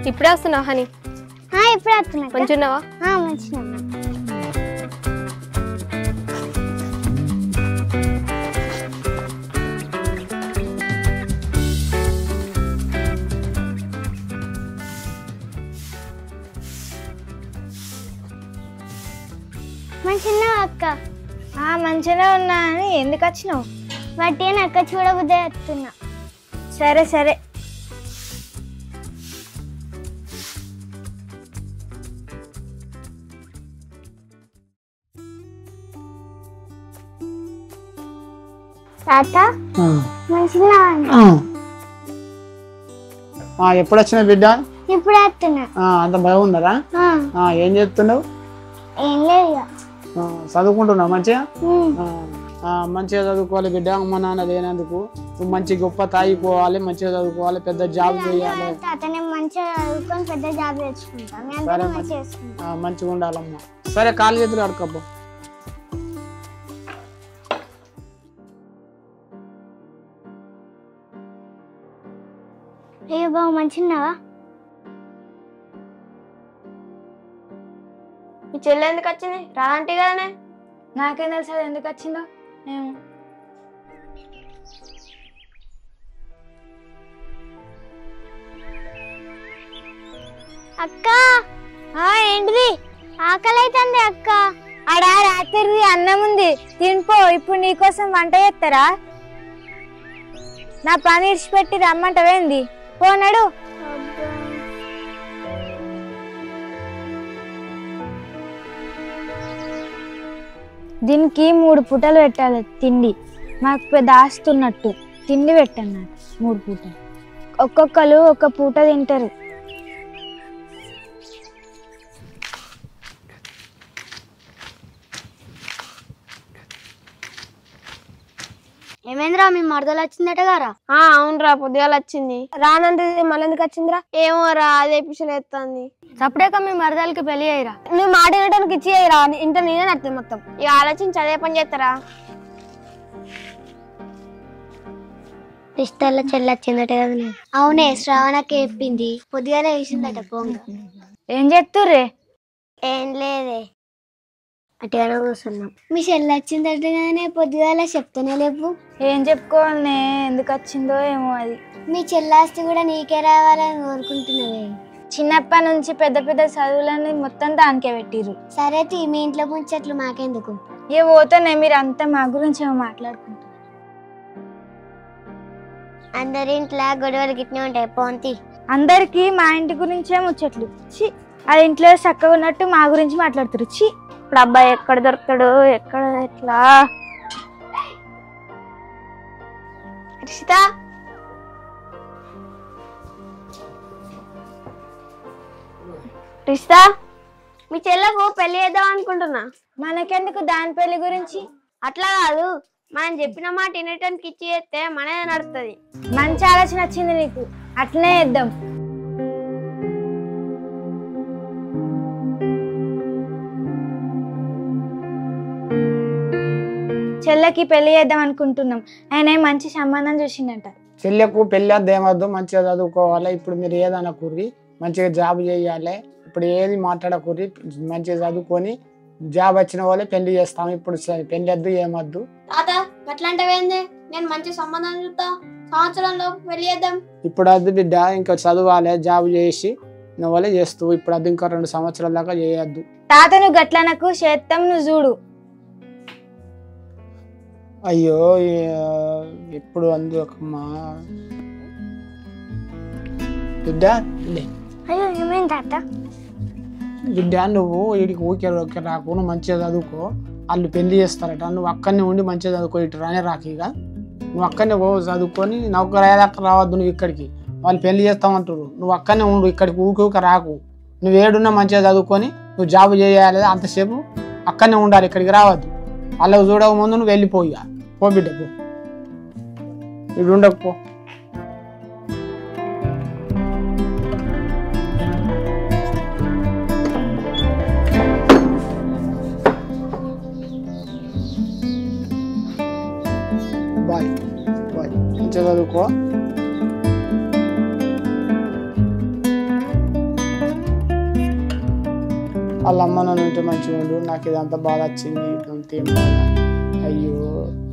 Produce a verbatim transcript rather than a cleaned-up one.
ఇప్పుడే వస్తున్నావా హనీ? ఇప్పుడే వస్తున్నా. మంచున్నావా? మంచిగా మంచిగా అక్క. మంచిగానే ఉన్నా అని ఎందుకు వచ్చినావు? బట్టి అని అక్క చూడబుద్దే వస్తున్నా. సరే సరే. తాత మంచిగా ఎప్పుడు వచ్చిన బిడ్డ? ఇప్పుడే వస్తున్నా. అంత బాగున్నారా? ఏం చేస్తున్నావు? ఏం లేదు. చదువుకుంటున్నావు మంచిగా? మంచిగా చదువుకోవాలి బిడ్డ. అమ్మ నాన్న లేనందుకు నువ్వు మంచి గొప్ప తాయి పోవాలి, మంచిగా చదువుకోవాలి, పెద్ద జాబ్ చేయాలి. మంచిగా ఉండాలమ్మా. సరే కాలు చేతులు అడకబ్బా. అయ్యో బాబు మంచిన్నావా? మీ చెల్లె ఎందుకు వచ్చింది? రాంటి కదనే. నాకేం తెలుసు అది ఎందుకు వచ్చిందో. ఏమో. అక్క ఏంటిది? ఆకలి అవుతుంది అక్క. ఆడ రాత్రి అన్నం ఉంది తినిపో. ఇప్పుడు నీకోసం వంట చేస్తారా? నా పని ఇడిచిపెట్టి రమ్మంటవేంది? పోనాడు. దీనికి మూడు పూటలు పెట్టాలి తిండి. మాకు పెద్ద ఆస్తున్నట్టు తిండి పెట్టన్నారు మూడు పూటలు. ఒక్కొక్కరు ఒక్క పూట తింటారు. ఏమేంద్రా మీ మరదలు వచ్చిందట గారా? అవునరా, పొద్దుగాల వచ్చింది. రానంటే మళ్ళీ ఎందుకు వచ్చిందిరా? ఏమో రా, అదే పిషన్ ఎత్తాంది. సపరేక మీ మరదలకి పెళ్లి అయ్యిరా. నువ్వు మాట వినటానికి ఇచ్చి అయ్యిరా. ఇంట నేనే నడుతుంది మొత్తం. ఇక ఆలోచించి అదే పని చేస్తారా? ఇష్టాల చెల్లి వచ్చిందట కదా. అవునే, శ్రావణకి చెప్పింది. పొద్దుగానే వేసిందట పోంగ. ఏం చేస్తుర్రే? ఏం లేదే, అటుగానే కూర్చున్నాం. మీ చెల్లి వచ్చిందట కానీ పొద్దుగాల చెప్తానే లేవు. ఏం చెప్పుకోవాలనే, ఎందుకు వచ్చిందో ఏమో. అది మీ చెల్లాస్తి కూడా నీకే రావాలని కోరుకుంటున్నవే. చిన్నప్పటి నుంచి పెద్ద పెద్ద చదువులని మొత్తం దానికే పెట్టిరు. సరే తీ, మీ ఇంట్లో ముంచెట్లు మాకెందుకు? ఏ పోతానే, మీరు అంతా మా గురించి ఏమో మాట్లాడుకుంటారు. అందరి ఇంట్లో గొడవలు గిట్నే ఉంటాయి, పోంతి. అందరికి మా ఇంటి గురించే ముచ్చట్లు. చి, అది ఇంట్లో చక్కగా ఉన్నట్టు మా గురించి మాట్లాడుతారు. చి, ఇప్పుడు అబ్బాయి ఎక్కడ దొరుకుతాడు, ఎక్కడ ఎట్లా? రిషిత, రిషిత, మీ చెల్లకు పెళ్లి చేద్దాం అనుకుంటున్నా. మనకెందుకు దాని పెళ్లి గురించి? అట్లా కాదు, మనం చెప్పిన మాట వినటానికి ఇచ్చి చేస్తే మనదే నడుస్తుంది. మంచి ఆలోచన వచ్చింది నీకు, అట్లనే చేద్దాం. చెల్లెకి పెళ్లి చేద్దాం అనుకుంటున్నాం. ఆయన మంచి సంబంధం చూసిండట. చెల్లెకు పెళ్ళి వద్ద ఏమద్దు, మంచిగా చదువుకోవాలి. ఇప్పుడు మీరు ఏదన్నా కుర్రి మంచిగా జాబ్ చేయాలి. ఇప్పుడు ఏది మాట్లాడకూర్రి, మంచిగా చదువుకొని జాబ్ వచ్చిన వాళ్ళే పెళ్లి చేస్తాం. ఇప్పుడు పెళ్లి వద్దు ఏమద్దు. తాత అట్లాంటివేంది? నేను మంచి సంబంధం చూస్తా, సంవత్సరంలో పెళ్లి చేద్దాం. ఇప్పుడు వద్దు బిడ్డ, ఇంకా చదవాలి, జాబ్ చేసి నువ్వులే చేస్తూ. ఇప్పుడు అది ఇంకా రెండు సంవత్సరాల దాకా చేయొద్దు. తాత నువ్వు గట్లనకు చేస్తాం, నువ్వు చూడు. అయ్యో ఎప్పుడు అందుకమ్మా బిడ్డ. అయ్యో ఏమైంది తాత? బిడ్డ నువ్వు వీడికి ఊకే ఊకే రాకు, నువ్వు మంచిగా చదువుకో. వాళ్ళు పెళ్లి చేస్తారట, నువ్వు అక్కడనే ఉండి మంచిగా చదువుకో. ఇటు రానే రాకు, ఇక నువ్వు అక్కడనే పో చదువుకొని నౌకరు అయ్యేదాకా రావద్దు నువ్వు ఇక్కడికి. వాళ్ళు పెళ్లి చేస్తామంటారు, నువ్వు అక్కడనే ఉండు, ఇక్కడికి ఊకే ఊక రాకు. నువ్వు ఏడున్నా మంచిగా చదువుకొని నువ్వు జాబ్ చేయాలి. అంతసేపు అక్కడనే ఉండాలి, ఇక్కడికి రావద్దు. వాళ్ళకు చూడక ముందు నువ్వు వెళ్ళిపోయి పో బిడ్డ, పో, ఇటు ఉండకపో. బాయ్ బాయ్, మంచిగా చదువుకో. వాళ్ళ అమ్మ నన్ను ఉంటే మంచిగా ఉండు, నాకు ఇదంతా బాధ వచ్చింది, ఇదంతా ఏం బాధ, అయ్యో